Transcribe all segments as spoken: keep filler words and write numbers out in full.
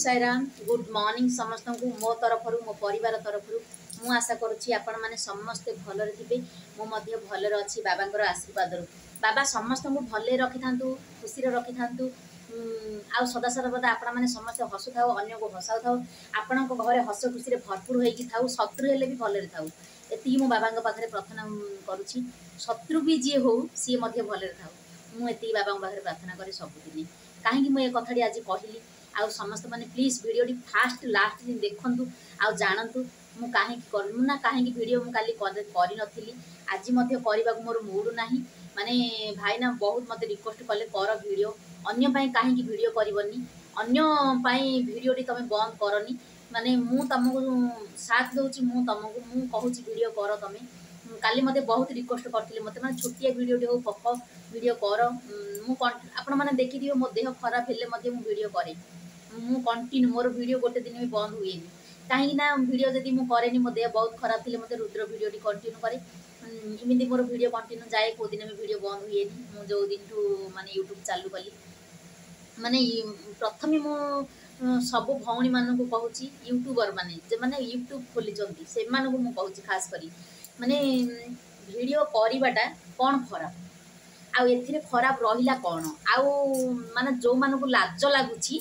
Sairam good morning समस्त को मो तरफ मो परिवार तरफ मु आशा करुच्ची आपण मैंने समस्ते भलरे थे मुझे भलरे अच्छी बाबा आशीर्वाद बाबा समस्त को भले रखि था खुशी रखि था आउ सदा सर्वदा आपण मैंने समस्त हसु था अन्य को हसाऊ था आपण घरे हस खुशी भरपूर हो शत्रु हेले भी भलरे था ये मो बाबा पाखे प्रार्थना करुच्ची शत्रु भी जी हो सी भलरे था मुझे बाबा पाखे प्रार्थना करे सबुदिन कहीं मुझे कथाटी आज कहली आउ समस्त माने प्लीज वीडियो फास्ट लास्ट दिन देखंतु आउ जानतु मु काहे करमु ना काहे वीडियो मु काली करि नथिली आज मध्य करबा मोर मूड नाही माने भाई ना बहुत मते रिक्वेस्ट कले कर वीडियो अन्य पई काहे वीडियो करबनी अन्य पई वीडियो टी तमे बंद करनी माने मु तुमको साथ दउची मु तुमको मु कहूची वीडियो कर तमे काली मते बहुत रिक्वेस्ट करथिले मते माने छोटिया वीडियो टी हो पक वीडियो कर मु आपण माने देखि दियो मो देह खराब हेले मते मु वीडियो करे मु कंटिन्यू मोर वीडियो गोटे दिन भी बंद हुए कहीं ना वीडियो जदि मु करेनी मो देह बहुत खराब थी मत रुद्र वीडियो टी कंटिन्यू करे इमती मोर वीडियो कंटिन्यू जाए को दिन में वीडियो बंद हुए मु जो दिन ठू माने यूट्यूब चालू कली माने प्रथम मु सब भौणी मान को कहूँ यूट्यूबर माने जे माने यूट्यूब खोली से मु कहूँ खास करी माने वीडियो करवाटा कौन खराब आउ एथिरे खराब रहिला कौन आउ माने जो मान को लाज लगुच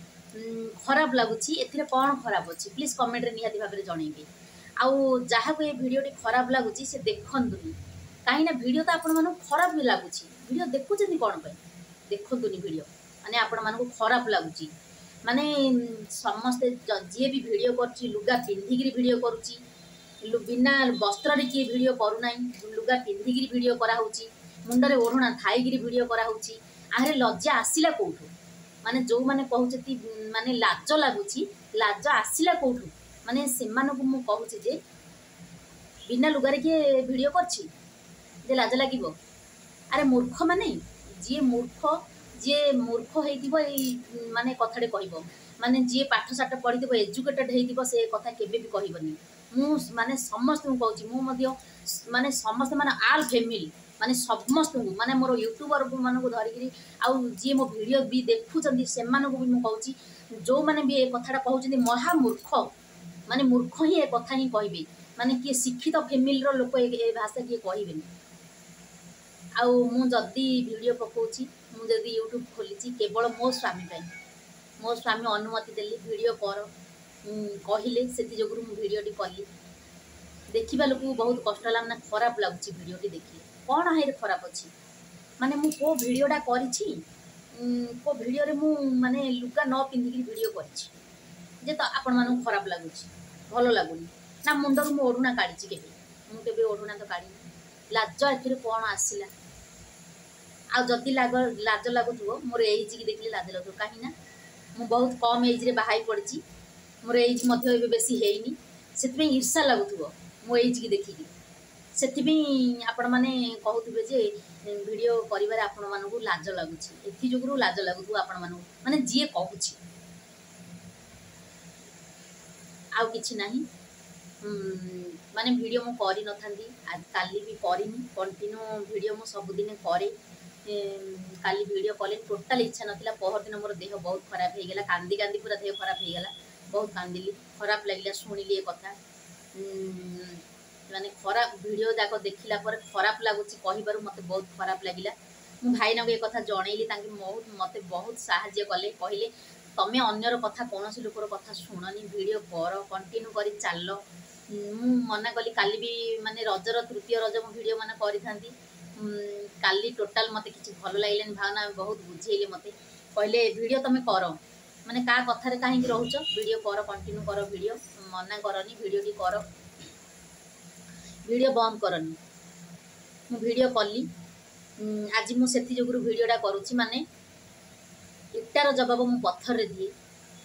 खराब लगुच एथिरे कौन खराब अच्छी प्लीज कमेंट रे निहाती भाव में जनइबे आउ जहाँ को ये वीडियो खराब लगुच से देखंतुनी कहीं वीडियो तो आपण मानू खराब भी लगुच वीडियो देखुं कौन पे देखंतुनी वीडियो माने आपण मानू खराब लगुच माने समस्ते जी भी वीडियो कर लुगा पिंधिकी वीडियो करुच्ची बिना वस्त्र किए वीडियो करूना लुगा पिंधिकी वीडियो कराऊँगी मुंडे ओढ़णा थाईकी वीडियो कराऊँगी आहरे लज्जा आसला कौटू माने जो माने कहते माने लाज लगुच लाज आसला कौटू माने से कहूँ जे बिना लुगारे किए वीडियो करछि जे लाज लगे अरे मूर्ख माने जी मूर्ख जी मूर्ख हो माने कथाटे कह माने जी पाठ साठ पढ़ी एजुकेटेड हो से कथा केबे भी कहबनी मु माने समस्त कहूँ मु माने समस्त माने आल फैमिली माने समस्त माने मोर यूट्यूबर मान को धरिकी आउ जी मो वीडियो भी देखुं से भी मुझे जो मैंने भी ये कथा कहते महामूर्ख माने मूर्ख ही ए कथा ही कहे माने किए शिक्षित फैमिली लोक ए भाषा किए कहे आउ मुझे वीडियो पकाउची मुझे यूट्यूब खोली केवल मो स्वामी पाई मो स्वामी अनुमति देली वीडियो कर कहले से वीडियो टी कली देखा लोक बहुत कष्ट लगे खराब लगुच वीडियो टी देखिए कौन है खराब अच्छी माने मु को वीडियोटा करिछि को वीडियो रे मु माने लुगा न पिंधिकी वीडियो करिछि जे तो आपण मानू खराब लगुच भल लगुनी ना मुंडर मु ओढ़ुना काढ़ी केबे मु केबे ओढ़ुना तो काढ़ी लाज एथिरे कौन आसिला आ जदि लाग लाज लगुथो मोर एज की देखले लाज लगुथो कहीं ना मु बहुत कम एज रे बाहाई पड़ची मोर एज मध्य एबे बेसी हेइनी सेतबे ईर्षा लगुथो मो एज की देखिकी सेथिबे आपण माने कहउथिबे जे वीडियो करिवारे आपण मानकु लाज लगुची एथि जोगुरु लाज लगुथु आपण मानकु माने जिए कहउची आउ किछि नाही माने वीडियो मु करि नथांदी आज काली भी करिनी कंटिन्यू वीडियो मु सब दिन करे काली वीडियो कले टोटल इच्छा नथिला पहर दिन मोर देह बहुत खराब हे गेला कांदी कांदी पूरा देह खराब हे गेला बहुत कांदिली खराब लागिला सुनिली ए कथा माने खराब वीडियो जाक देखला पर खराब लगुच कहिबारु मते बहुत खराब लागिला मु भाई ना ये कथा जणैली तांके बहुत मते बहुत सहाय्य कले कहले तमे अन्यर कथा कोनोसी लोकर कथा सुननी वीडियो कर कंटिन्यू करी चाल मु मना कली काली भी माने रजर तृतीय रज मु वीडियो माने करि थांती काली टोटल मते किछि भलो लागिलेन भावना बहुत बुझेइले मते कहले वीडियो तमे कर माने का कथारे काहे कि रहउछ वीडियो कर कंटिन्यू कर वीडियो मना करनी वीडियो टी कर वीडियो बंद करनी मु वीडियो कली आज मु सेति जोगुरु वीडियोटा करूची माने इटार जवाब मु पत्थर रे दिए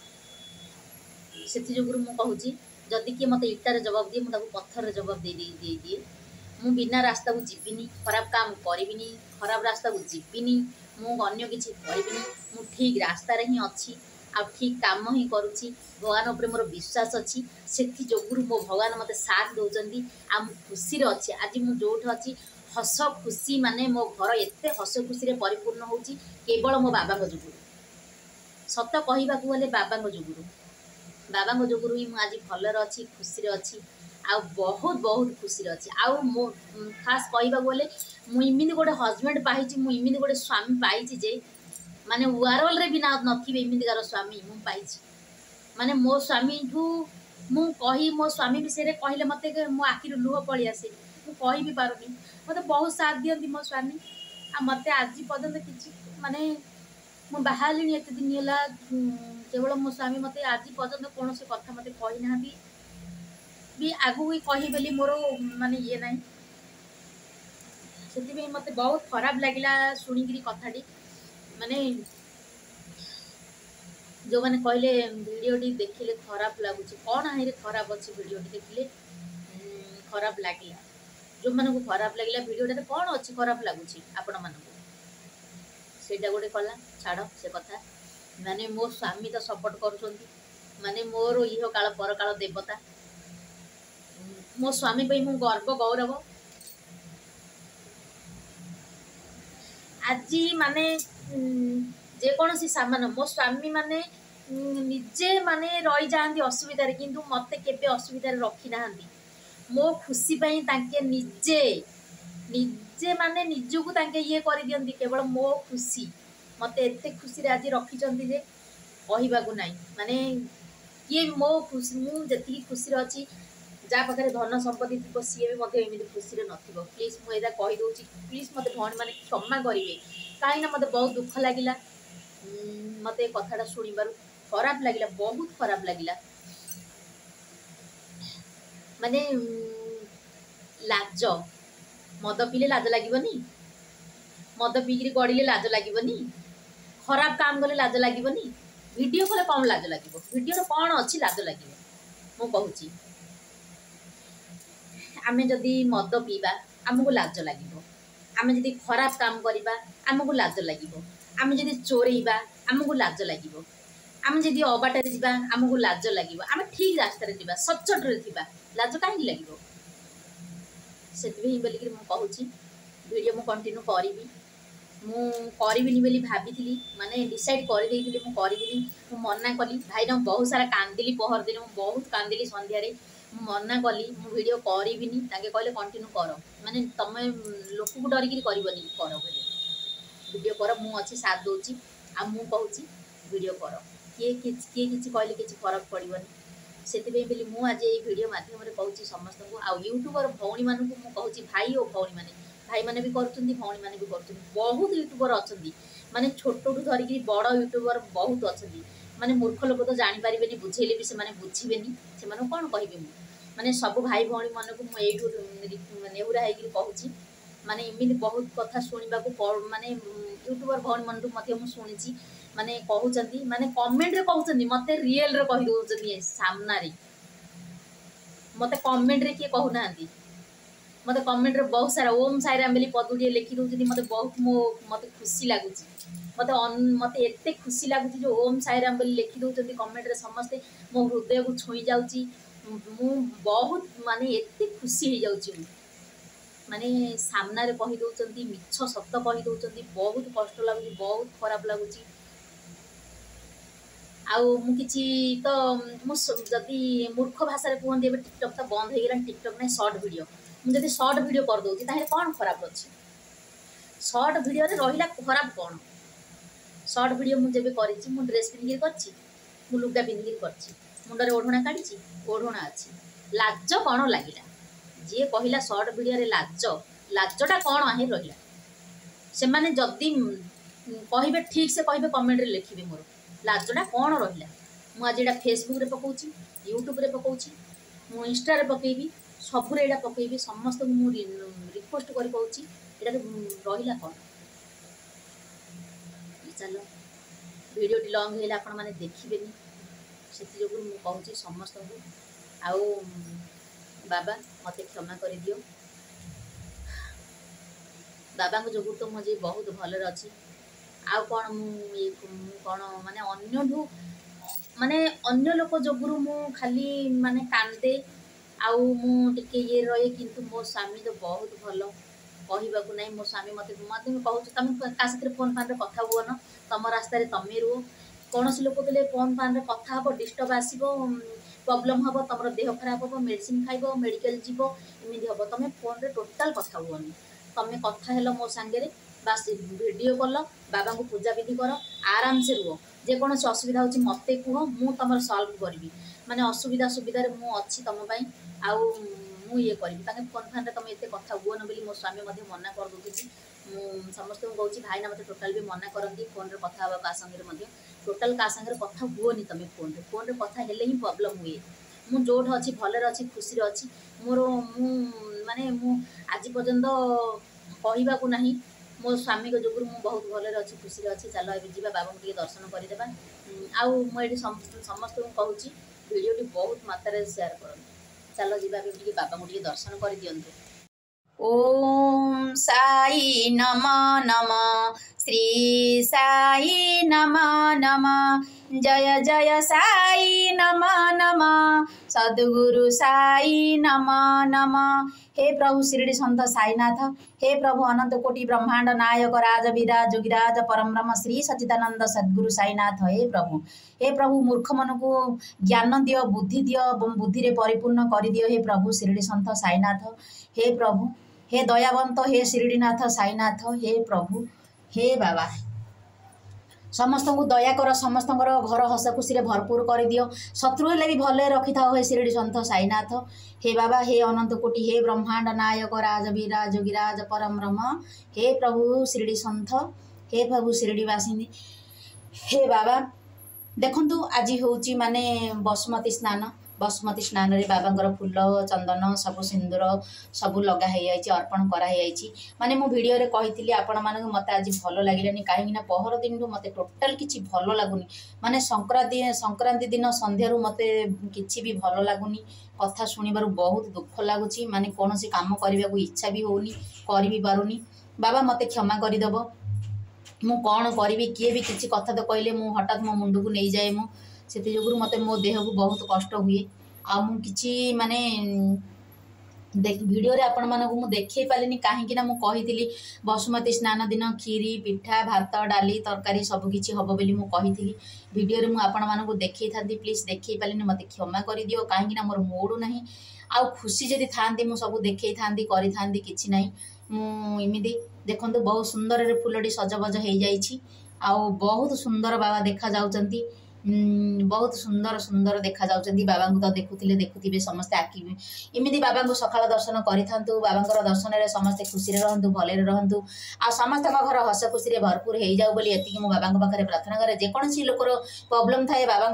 सेति जोगुरु मु कहूची जदि कि मते इटार जवाब दिए मु ताकू पत्थर रे जवाब दे दे दे दिए मु बिना रास्ता को जीविनी खराब काम करिबिनी खराब रास्ता को जीविनी मु अन्य किछि करिबिनी मु ठीक रास्ता रे ही अछि आ ठीक काम ही करुच्ची भगवान उपर मोर विश्वास अच्छी से जोगुरु मो भगवान मते साथ दौरान आ खुशी अच्छी आज मुझे अच्छी हस खुशी माने मो घर एत हस खुशी परिपूर्ण होची केवल मो बाबा जो सत कहवाक गले बाबा जोगुरु बाबा जोगुरु ही मुझे भलर अच्छी खुशी अच्छी आ बहुत बहुत खुशी अच्छी आउ मो खास कहवाक गले मुझे गोटे हजबैंड पाई मुझे गोटे स्वामी पाई जे माने वर्ल्ड रे भी ना नथिबे एमितिकार स्वामी मु पाई माने मो स्वामी ठू मु कही मो स्वामी विषय कहले मत मो आखिर लुह पलि आसे मु कहि भी पारुनी मत बहुत साथ दियंती मो स्वामी आ मत आज पर्यंत किसी माने मु बाहर एत दिन है केवल मो स्वामी मत आज पर्यंत कौन से कथा मत कही ना भी आगु भी कही बोली मोर माने ये ना से मत बहुत खराब लगिला शुणिकी कथाटी माने जो मैंने कहले भिडियोटी देखिले खराब लगुच कौन है खराब अच्छी भिडियोटी देखिले खराब लगे जो मन को खराब लगे भिडियोटे कौन अच्छी खराब लगुच आपण मानक सेटा गोटे कला छाड़ से कथा माने मो स्वामी तो सपोर्ट कर माने मोर इह काल पर काल देवता मो स्वामी पे मु गर्व गौरव आज माने जेकोसी सामान मो स्वामी माने निजे माने रही जाती असुविधार किंतु मत केबे असुविधार रखी ना मो खुशी पाई तांके निजे निजे माने निजु तांके ये कर दियंती केवल मो खुशी मत एते खुशी रे आज रखिचंती जे कहबाकू नाई माने ये मो खुशी मु जति खुशी अच्छी जहाँ पाखे धन संपत्ति थी सी भी मतलब एमती खुशी नथिबो प्लीज मुझे कही दूची प्लीज मत भौणी मैंने क्षमा करेंगे कहीं मत बहुत दुख लगिला मत कथाटा शुणी बार खराब लगिला बहुत खराब लगिला माने लाज मद पीले लाज लगनी मद पीकि गड़े लाज लगनी खराब काम कले लाज लगनी वीडियो कले कौन लाज लगे वीडियो कौन अच्छी लाज लगे मु कहूँ आमे जदि मद पीवा आमको लाज लगे आमे जदि खराब काम करवा आमको लाज लगे आमे जदि चोरेवा आमको लाज लगे आमे जदि अबाटर जा आमको लाज लगे आमे ठीक रास्तार जा सचोट थी लाज कहीं लगे से बोलिक मुझे वीडियो मु कंटिन्यू करी मु करिबिनी बोली भाभी माने डिसाइड कर देइथिली मु करिबिनी मु मना कली भाई ना बहुत सारा कांदिली पहर दिन मु बहुत कांदिली संध्या रे मु मना कली मु वीडियो करिबिनी ताके कहले कंटिन्यू कर माने तमे लोक को डरिकी करबनी कर वीडियो वीडियो कर मु अच्छी साथ दोची आ मु कहूची वीडियो कर किए किए किछि कहले किछि फरक पड़िबनी सेतिबे बोली मु आज ए वीडियो माध्यम रे कहूची समस्त को आ यूट्यूबर भौणी मानू मु कहूची भाई और भौणी माने भाई माने भी करुँच भौणी माने भी करुँच बहुत यूट्यूबर अच्छा माने छोटू धरिकी बड़ यूट्यूबर बहुत अच्छा माने मूर्ख लोक तो जानीपारे बुझेले भी से बुझे से कौन कह माने सब भाई भौणी मन को मुझे नेहुरा होगी कहूँ माने एमती बहुत कथा शुणा माने यूट्यूबर भौणी मन को शुणी माने कहते माने कमेंट रे कहते मत रियल रे कही दौरान सामना मत कमेंट रे किए कहूना मत कमेंट रे बहुत सारा ओम साईराम बोली पदुड़े लिखि दौरान मत बहुत मो मत खुशी लगुच मत मत एत खुशी लगुच जो ओम साईराम बोली लिखि दौरान कमेंट रे समस्ते मो हृदय को छुई जाऊँगी मु बहुत माने एत खुशी हो जाऊँगी माने सामना रे कही दौरान मिछ सत कही दौरान बहुत कष्ट लगुच बहुत खराब लगुच आउ मु किछि तो मु जदि मूर्ख भाषा रे कहते टिकटक तो बंद हो गला टिकटक ना शॉर्ट वीडियो मुझे शॉर्ट वीडियो कर दूँ ताहे कौन खराब अच्छे शॉर्ट वीडियो रे रहिला खराब कौन शॉर्ट वीडियो मुझे करी मु ड्रेस पिंधिक कर लुगा पिंधिक कर मुंडे ओढ़णा काढ़ी ओढ़णा अच्छी लाज कौन लगिला जी कहला शॉर्ट वीडियो रे लाज लाजटा कौन आहे रहिला से माने जदि कहे ठीक से कहे कमेंट रे लिखिबे मोर लाजटा कौन रहिला मु आज एटा फेसबुक रे पकाउची यूट्यूब रे पकाउची मु इंस्टा रे पकेबी सबुरे एटा पकेबी समस्त मु रिक्वेस्ट कर कहूँ एटा रहिला कौन चलो वीडियो टी लॉन्ग होगा आपण मैंने देखिए से जो कहूँ समस्त को आउ बाबा मत क्षमा कर दियो बाबा को जो तो मुझे बहुत भलर अच्छी आउ कौन मुझे कौन माने अन्य माने अन्य लोक जोगुरु मु खाली माने कांदे आउ मुझे ये रहे किंतु मो स्वामी तो बहुत भल कहवाक ना मो स्वामी मत मत कहूँ तुम क्या फोन फान कथा हुआ न तुम रास्तार तुम रुह कौन सी लोक थे फोन फान कथा हम डिस्टर्ब आसो प्रोब्लेम हम तुम देह खराब हम मेडिसिन खाइब मेडिकल जीव एमती हम तुम फोन रे टोटाल कथा हुअनि तुम कथा हेल मो सांगे बास वीडियो कल बाबा को पूजा विधि कर आराम से रुह जेकोसी असुविधा हो मत कह मु तुम सल्व करी माने असुविधा सुविधा मु अच्छी तुम आउ मु ये करी फोन फान तुम एत कथा हुअन बोली मो स्वामी मना कर दूसरी समस्त कहूँ भाईना मत टोटाल भी मना करती फोन रे कथा हाँ संगे टोटाल क्या संगे कथा हुअनि तुम फोन रे फोन रे कथा हेले ही प्रॉब्लम हुए मु जोठ अच्छी भलर अच्छी खुशी अच्छी मोर मु माने मु आज पर्यंत कहवाक ना मो स्वामी को जुगुरु मु बहुत भलर अच्छी खुशी अच्छी चल ए जा बाबा को दर्शन करदेबा आउ मुझे समस्त कहूँ वीडियो बहुत मात्रा शेयर कर चल जी बाबा को दर्शन कर दियंतु। ओम साई नमः नमः श्री साई नमः नमः जय जय साई नमः नमः सद्गुरु साई नमः नमः। हे प्रभु शिरडी संत साईनाथ हे प्रभु अनंत कोटि ब्रह्मांड नायक राज विराज जोगिराज परम ब्रह्म श्री सच्चिदानंद सद्गुरु साईनाथ हे प्रभु हे प्रभु मूर्ख मन को ज्ञान दियो बुद्धि दियो बुद्धि रे परिपूर्ण कर दियो हे प्रभु शिरडी संत साईनाथ हे प्रभु हे दयावंत हे शिरडीनाथ साईनाथ हे प्रभु हे बाबा समस्त को दया कर समस्त घर हस खुशी भरपूर कर दियो शत्रु हेले भी भले रखि था हे शिरडी संत साईनाथ हे बाबा हे अनंत कोटि हे ब्रह्मांड नायक राज विराज जोगिराज परम ब्रह्म हे प्रभु शिरडी संत हे प्रभु शिरडी वासिनी हे बाबा देखंतु आज होची माने बसुमती स्नान बसुमती स्नान रे बाबांकर फूल चंदन सब सिंदूर सब लगा है अर्पण कराई माने मु वीडियो रे कही आपण मान मत आज भल लगे कहीं पहर दिन मत टोटाल किसी भल लगुनि माने संक्रांति संक्रांति दिन संध्यारू मत किसी भी भल लगुनि कथा शुणिबार बहुत दुख लगुच माने कौन सी काम करने को इच्छा भी होनी कर भी पारुनी बाबा मत क्षमा करदेव मु कौन करी किए भी किसी कथा तो कहले मु हठात मो मुंड को नहीं जाए मु से मत मो देह को बहुत कष्ट हुए आ मु किछि माने देख वीडियो रे आपण मानक मु देखै पालिनी काहेकि ना मु कहिथिली बसुमती स्नान दिन खीरी पिठा भात डाली तरकारी सब किछि हबो बोली मु कहिथिली वीडियो रे मु आपण मानक देखै थांती प्लीज देखै पालिनी मते क्षमा करि दियो काहेकि ना मोर मूड नाही आ खुशी जदि थांती मु सब देखै थांती करि थांती किछि नाही मु इमिदी देखंतु बहुत सुंदर रे फुलडी सजबज हो जाइछि आ बहुत सुंदर बाबा देखा जाउचंती बहुत सुंदर सुंदर देखा जाउचंती बाबा को तो देखुथिले देखुथिबे समस्त आखि एमिदी बाबा को सकाळ दर्शन करिथांतु बाबांकर दर्शन रे समस्त खुशी रे रहंतु भले रे रहंतु आ समस्त घर हस खुशी रे भरपूर हे जाउ बोली एतिकी मो बाबा पाखरे प्रार्थना करे जे कोनसी लोकर प्रॉब्लम थाए बाबा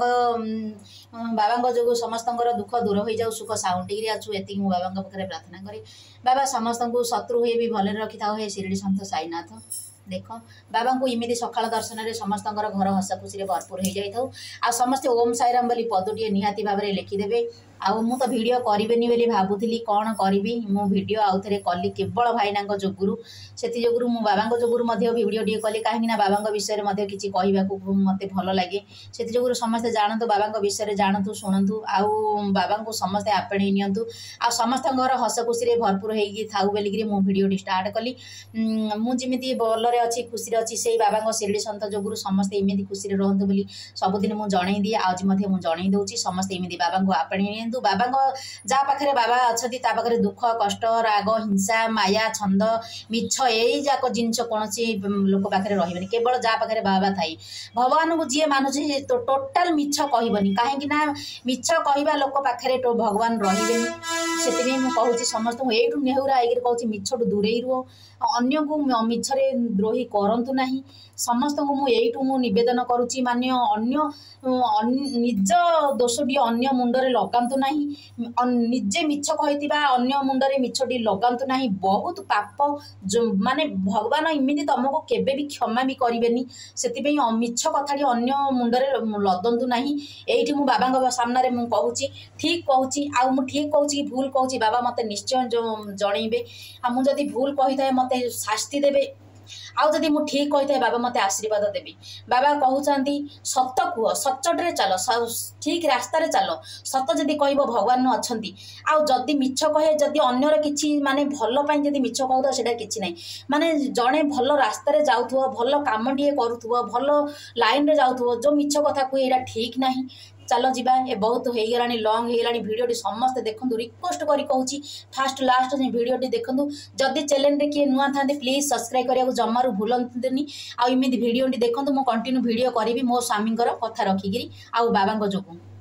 बाबा जो समस्त दुख दूर हो जाऊ सुख साउंटी रे आछु एतिकी मो बाबा पाखरे प्रार्थना करे बाबा समस्त को शत्रु हुए भी भले रखि थाओ हे शिरडी संत साईनाथ देख बाबा को इमिदी सकाळ दर्शन रे समस्त घर हस खुशी भरपूर हो जाए आ समस्ते ओम साईराम बोली पदुटे निहाती भाव में लिखिदेवे आउ मु तो वीडियो करिबेनी बोली भाबुथिली कौन करी मु वीडियो आउ थे कली केवल भाईना जोगुरु से जोगुरु मु बाबा जोगुरु वीडियो टे कली कहीं बाबा विषय में किसी कहवाक मत भल लगे से जोगुरु समस्ते जानतु बाबा विषय जानतु शुणु आउ बाबा को समस्ते आपणे नियंतु आ समस्त घर हस खुशी भरपूर हो बोलिकी मु वीडियो टी स्टार्ट कली मुझे भलरे अच्छी खुशी अच्छी से बाबा शिरडी संत जोगुरु समस्ते इमिदी खुशी रहतु बोली सबुदिन मुझे जन दिए आज मुझे जन दूसरी समस्ते इमिदी बाबा को आपणे बाबा जहाँ पाखे बाबा अच्छा पाखे दुख कष्ट राग हिंसा माया छंद मिछ यही जाक जिनस कौन लोक पाखे रही केवल जहाँ पाखे बाबा थाई भगवान को जी मानुचे तो टोटाल मिछ कहबनी कहीं मिछ कहवा लोक पाखे भगवान रही से मुझे समस्त यू नेहुरा होकर कहूँ मिछटू दूरे रुह अन्य को मिछरे द्रोही करंतु नहीं समस्त को मुझे मु निवेदन करुच्ची मान्य अन्य निज दोषटी अन्य मुंडरे लगातु नहीं निजे मिछ कही अन्य मुंडरे मिछटी लगातु नहीं बहुत पाप जो माने भगवान इमिदी तुमको केबे भी क्षमा भी करेनि से मिछ कथाटी अन्य मुंडरे लदंतु नहीं एठी मु बाबा सामने मु कहूँ ठीक कहूँ आ मु ठीक कहूँ कि भूल कहूँ बाबा मत निश्चय जो जनइबे आ मु जदि भूल कही थाए मत शास्ति देबे आउ जदि मु ठीक कही बाबा मते आशीर्वाद देवी। बाबा कहते सत कुह सचटे चल ठीक रास्तार चल सत जदि कह भगवान अच्छा आउ जदि मिछ कहे जदि अन्यर किछि माने भल पाई जदि मिछ कहू सेटा किछि नै माने जड़े भल रास्तार जाउथुव भल काम टे करूथुव भल लाइन रे जाउथुव जो मिछ कथा कहे एटा ठीक नाही। चलो जीवा ए बहुत हो गला लंग हो गला भिडियो समस्त देखो रिक्वेस्ट करी कहूँ फास्ट लास्ट भिडियो देखो जदि चैनल रे किए नुआ था प्लीज सब्सक्राइब करने जमारू भूलतनी आउ इमिति भिडियो देखो मो कंटिन्यू भिडियो करी मो स्वामी कथा रखिकी आउ बाबा जो